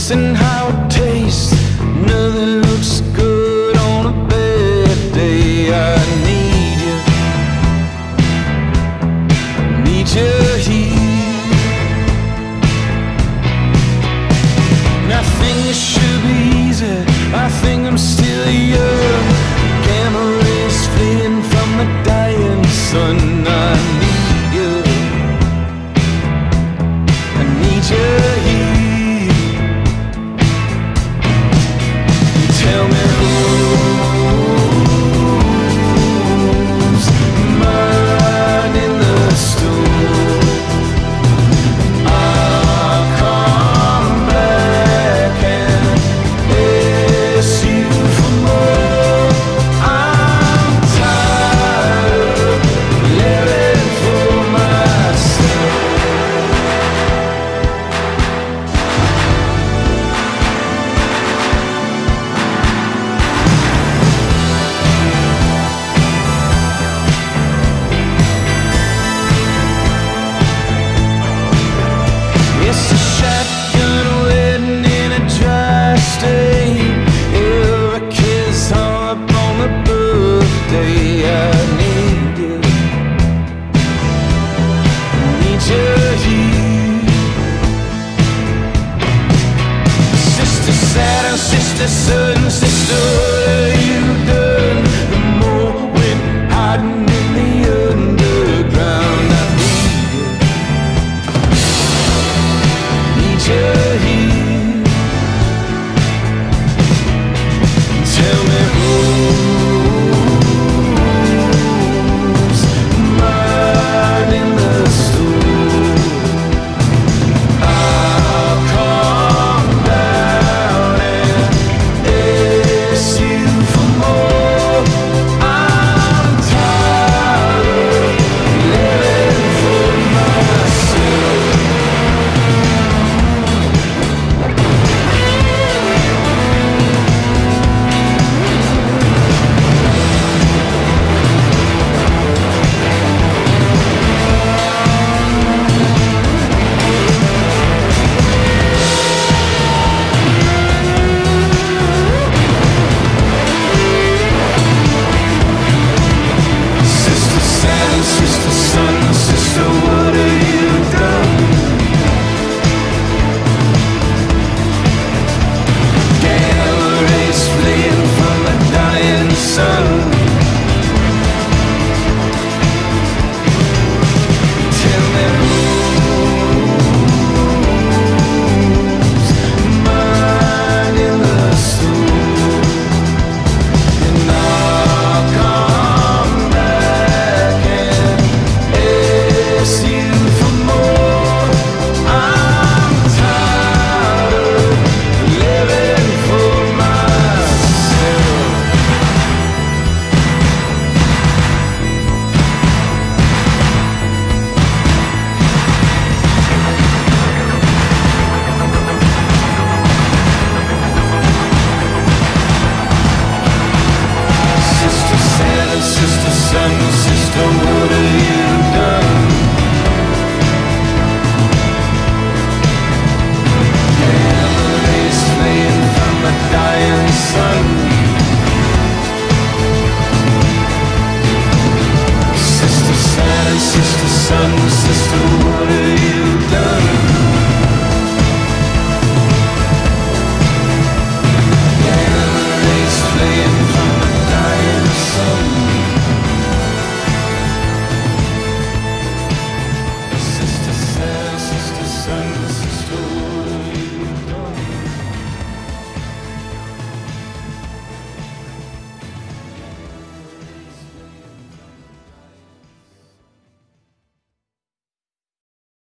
missing how it tastes. Nothing looks good on a bad day. I need you here. And I think it should be easy. I think I'm still young. Gamma rays fleeing from the dying sun. I need you. I need you here. Tell me who's mine in the storm. I'll come back and ask you for more. I'm tired of living for myself. It's a shotgun wedding in a dry state. Every kiss hung up on the birthday. I need you. I need you here. Sister Saturn, Sister Sun, Sister, what have you done? The more went hiding in the underground. I need you. Need you here.